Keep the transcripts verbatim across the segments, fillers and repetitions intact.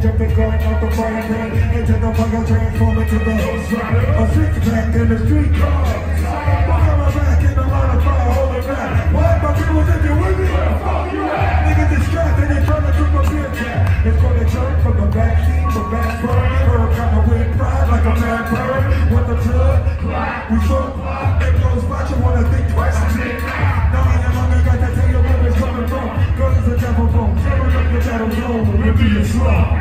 jumping, going out the fire pit. Into the fire, transform into the host rider. A six pack in the street car. Coming back in the line of fire, holding back. What my people think you with me? Where the fuck you at? Niggas distracted, they trying to drink a beer cap. It's gonna jump from the backseat, the back burn. Her kind of with pride like a mad bird. With the blood, we so fly. They close watch, you wanna think twice. Now I am only got to tell you where it's coming from. Cause it's a devil phone. Tearing up your battle zone, we'll be a slum.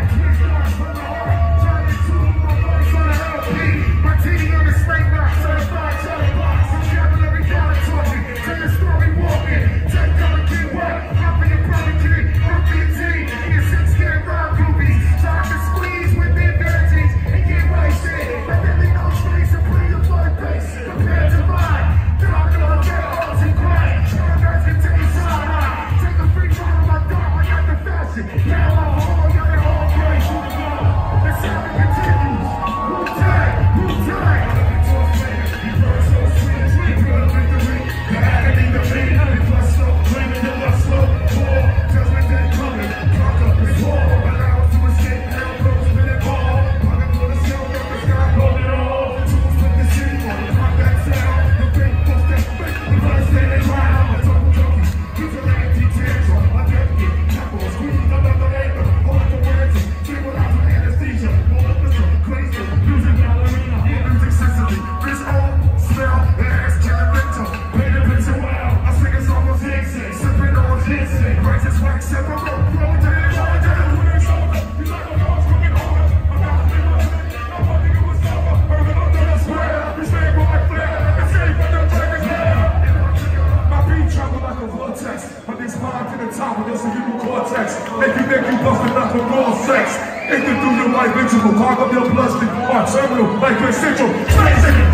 Make you think you busting out for raw sex. Enter through your life into the clog of your bloodstream. Arterial, like your central.